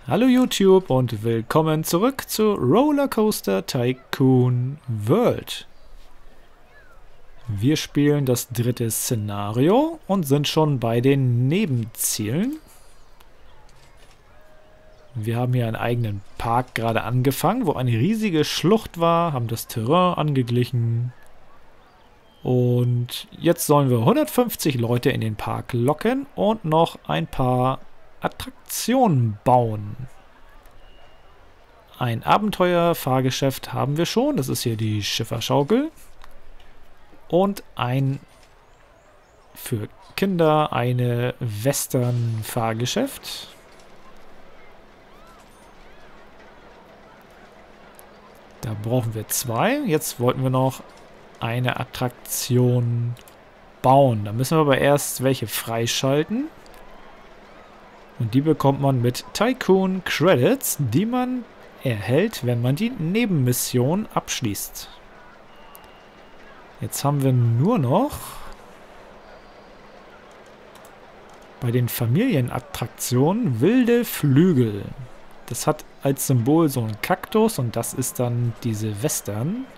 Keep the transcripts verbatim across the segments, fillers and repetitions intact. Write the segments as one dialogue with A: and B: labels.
A: Hallo YouTube und willkommen zurück zu Rollercoaster Tycoon World. Wir spielen das dritte Szenario und sind schon bei den Nebenzielen. Wir haben hier einen eigenen Park gerade angefangen, wo eine riesige Schlucht war, haben das Terrain angeglichen. Und jetzt sollen wir hundertfünfzig Leute in den Park locken und noch ein paar Attraktionen bauen. Ein Abenteuer-Fahrgeschäft haben wir schon. Das ist hier die Schifferschaukel. Und ein für Kinder eine Western-Fahrgeschäft. Da brauchen wir zwei. Jetzt wollten wir noch eine Attraktion bauen. Da müssen wir aber erst welche freischalten. Und die bekommt man mit Tycoon Credits, die man erhält, wenn man die Nebenmission abschließt. Jetzt haben wir nur noch bei den Familienattraktionen wilde Flügel. Das hat als Symbol so einen Kaktus und das ist dann diese Western.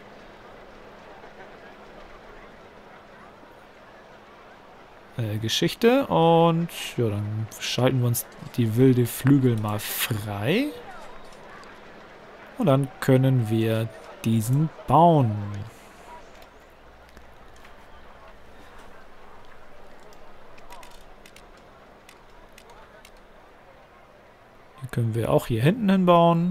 A: Geschichte und ja, dann schalten wir uns die wilde Flügel mal frei und dann können wir diesen bauen. Hier können wir auch hier hinten hinbauen.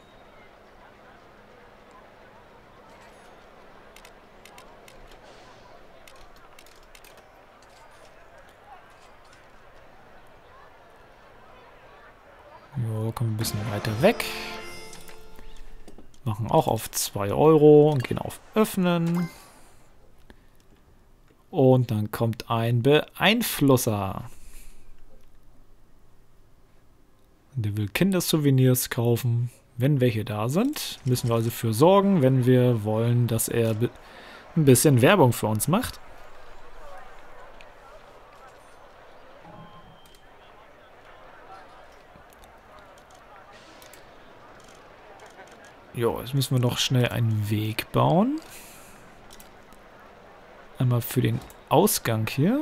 A: Jo, kommen wir ein bisschen weiter weg. Machen auch auf zwei Euro und gehen auf Öffnen. Und dann kommt ein Beeinflusser. Der will Kindersouvenirs kaufen. Wenn welche da sind, müssen wir also für sorgen, wenn wir wollen, dass er ein bisschen Werbung für uns macht. Jo, jetzt müssen wir noch schnell einen Weg bauen. Einmal für den Ausgang hier.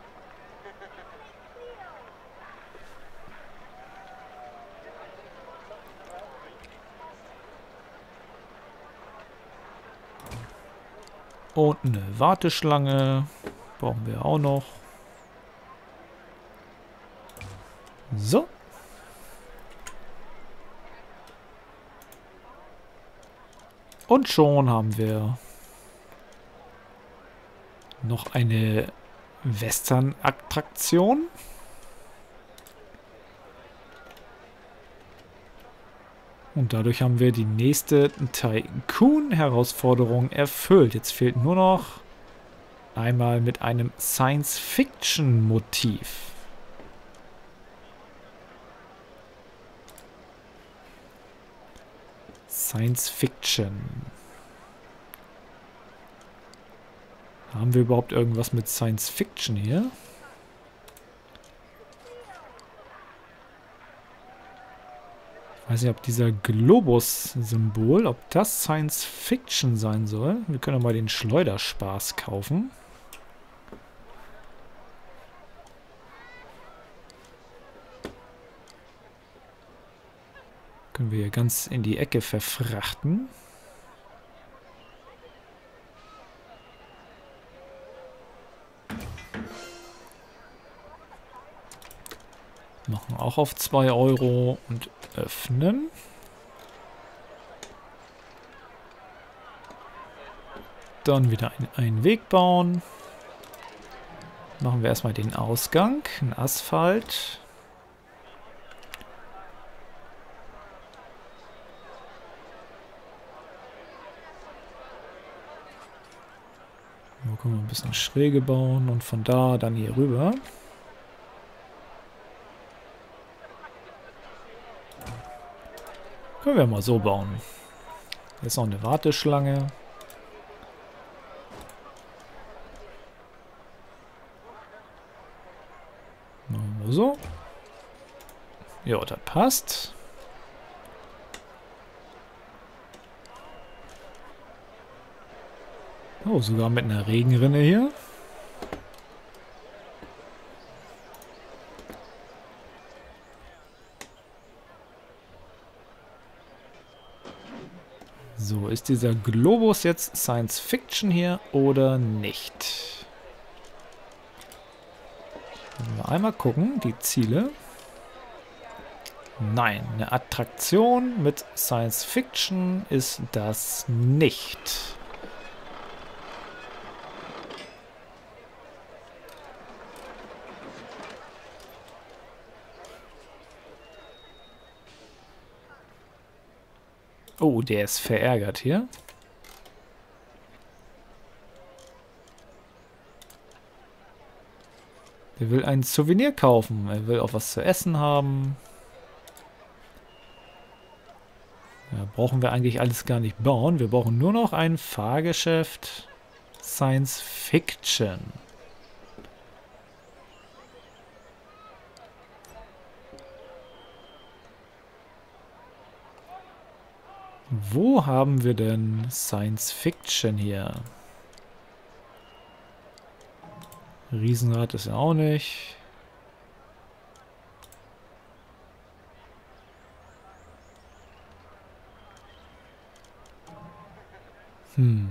A: Und eine Warteschlange brauchen wir auch noch. So. Und schon haben wir noch eine Western-Attraktion. Und dadurch haben wir die nächste Tycoon-Herausforderung erfüllt. Jetzt fehlt nur noch einmal mit einem Science-Fiction-Motiv. Science-Fiction. Haben wir überhaupt irgendwas mit Science-Fiction hier? Ich weiß nicht, ob dieser Globus-Symbol, ob das Science-Fiction sein soll. Wir können ja mal den Schleuderspaß kaufen. Können wir hier ganz in die Ecke verfrachten. Machen auch auf zwei Euro und öffnen. Dann wieder ein, einen Weg bauen. Machen wir erstmal den Ausgang, einen Asphalt. Hier können wir ein bisschen schräge bauen und von da dann hier rüber. Können wir mal so bauen. Hier ist noch eine Warteschlange. Machen wir so. Ja, das passt. Oh, sogar mit einer Regenrinne hier. So, ist dieser Globus jetzt Science Fiction hier oder nicht? Wollen wir einmal gucken, die Ziele. Nein, eine Attraktion mit Science Fiction ist das nicht. Oh, der ist verärgert hier. Der will ein Souvenir kaufen. Er will auch was zu essen haben. Ja, brauchen wir eigentlich alles gar nicht bauen. Wir brauchen nur noch ein Fahrgeschäft. Science Fiction. Wo haben wir denn Science Fiction hier? Riesenrad ist ja auch nicht. Hm.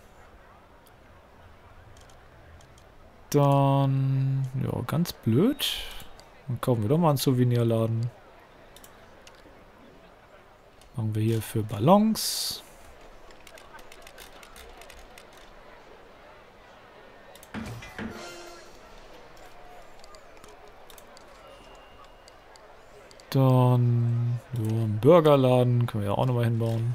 A: Dann, ja, ganz blöd. Dann kaufen wir doch mal einen Souvenirladen. Machen wir hier für Ballons. Dann, so, einen Burgerladen können wir ja auch nochmal hinbauen.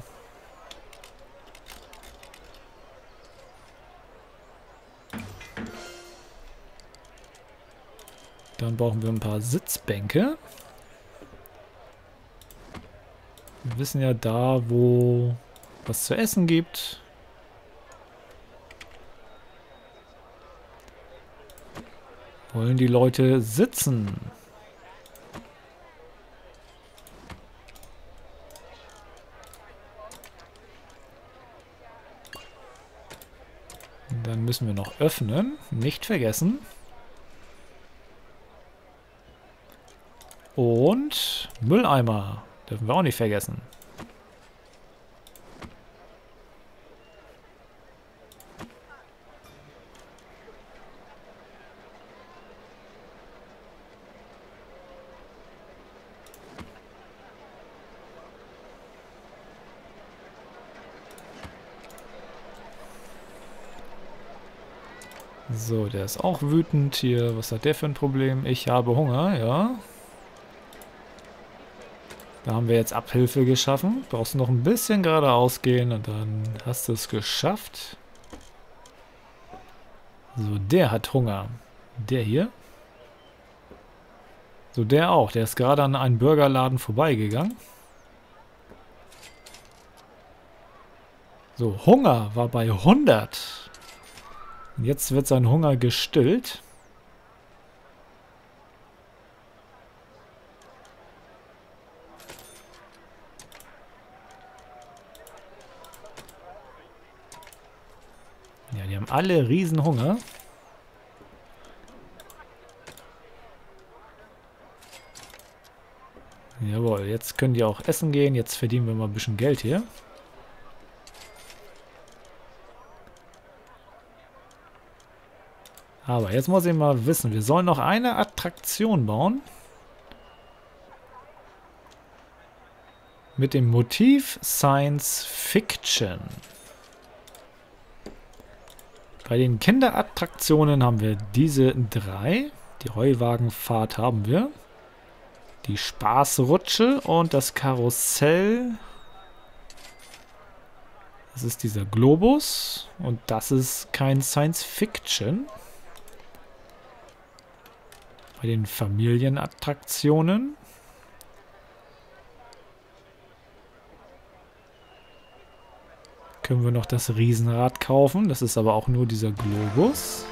A: Dann brauchen wir ein paar Sitzbänke. Wir wissen ja da, wo was zu essen gibt. Wollen die Leute sitzen? Dann müssen wir noch öffnen. Nicht vergessen. Und Mülleimer. Dürfen wir auch nicht vergessen. So, der ist auch wütend hier. Was hat der für ein Problem? Ich habe Hunger, ja. Da haben wir jetzt Abhilfe geschaffen. Brauchst du noch ein bisschen geradeaus gehen und dann hast du es geschafft. So, der hat Hunger. Der hier. So, der auch. Der ist gerade an einen Burgerladen vorbeigegangen. So, Hunger war bei hundert. Und jetzt wird sein Hunger gestillt. Ja, die haben alle riesen Hunger. Jawohl, jetzt können die auch essen gehen. Jetzt verdienen wir mal ein bisschen Geld hier. Aber jetzt muss ich mal wissen, wir sollen noch eine Attraktion bauen. Mit dem Motiv Science Fiction. Bei den Kinderattraktionen haben wir diese drei. Die Heuwagenfahrt haben wir. Die Spaßrutsche und das Karussell. Das ist dieser Globus. Und das ist kein Science Fiction. Bei den Familienattraktionen können wir noch das Riesenrad kaufen. Das ist aber auch nur dieser Globus.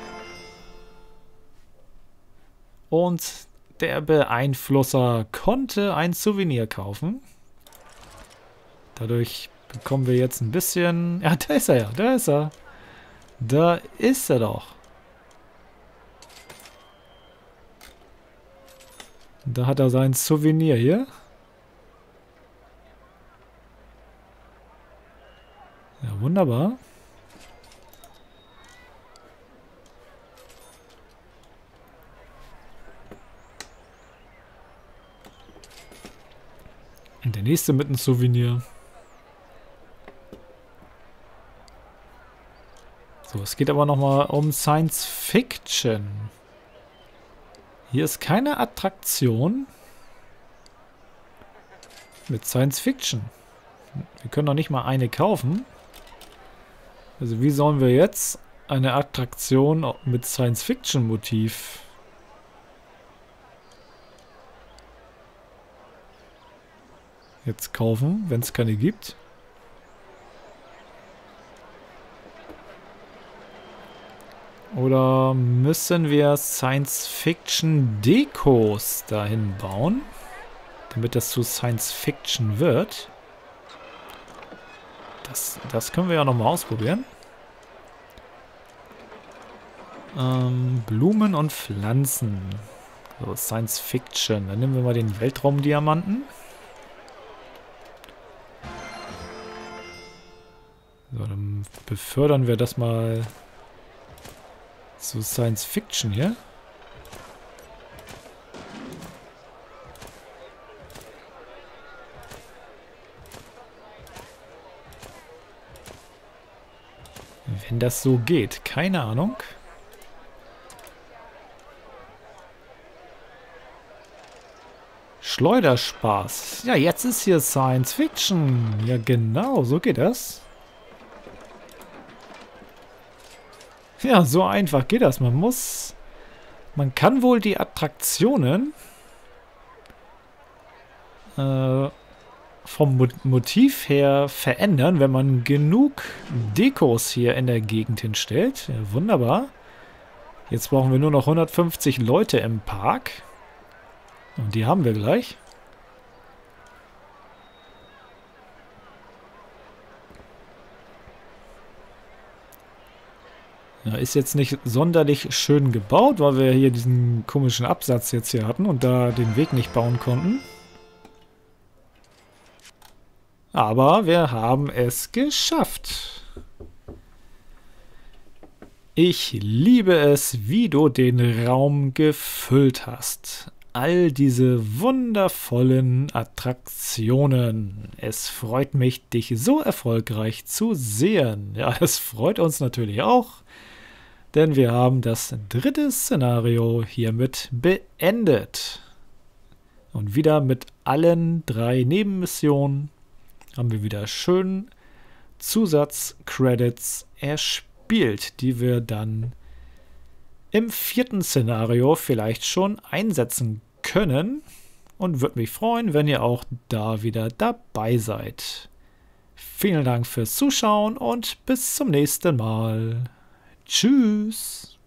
A: Und der Beeinflusser konnte ein Souvenir kaufen. Dadurch bekommen wir jetzt ein bisschen... Ja, da ist er ja, da ist er. Da ist er doch. Da hat er sein Souvenir hier. Ja, wunderbar. Und der nächste mit einem Souvenir. So, es geht aber nochmal um Science Fiction. Hier ist keine Attraktion mit Science Fiction. Wir können noch nicht mal eine kaufen. Also wie sollen wir jetzt eine Attraktion mit Science Fiction Motiv jetzt kaufen, wenn es keine gibt? Oder müssen wir Science Fiction Dekos dahin bauen, damit das zu Science Fiction wird? Das, das können wir ja nochmal ausprobieren. Ähm, Blumen und Pflanzen. So, Science Fiction. Dann nehmen wir mal den Weltraumdiamanten. So, dann befördern wir das mal zu Science Fiction hier. Wenn das so geht, keine Ahnung. Schleuderspaß. Ja, jetzt ist hier Science Fiction. Ja, genau, so geht das. Ja, so einfach geht das. Man muss... Man kann wohl die Attraktionen äh, vom Mo- Motiv her verändern, wenn man genug Dekos hier in der Gegend hinstellt. Ja, wunderbar. Jetzt brauchen wir nur noch hundertfünfzig Leute im Park. Und die haben wir gleich. Ja, ist jetzt nicht sonderlich schön gebaut, weil wir hier diesen komischen Absatz jetzt hier hatten und da den Weg nicht bauen konnten. Aber wir haben es geschafft. Ich liebe es, wie du den Raum gefüllt hast. All diese wundervollen Attraktionen. Es freut mich, dich so erfolgreich zu sehen. Ja, es freut uns natürlich auch, denn wir haben das dritte Szenario hiermit beendet. Und wieder mit allen drei Nebenmissionen haben wir wieder schön Zusatzcredits erspielt, die wir dann im vierten Szenario vielleicht schon einsetzen können. Und würde mich freuen, wenn ihr auch da wieder dabei seid. Vielen Dank fürs Zuschauen und bis zum nächsten Mal. Tschüss.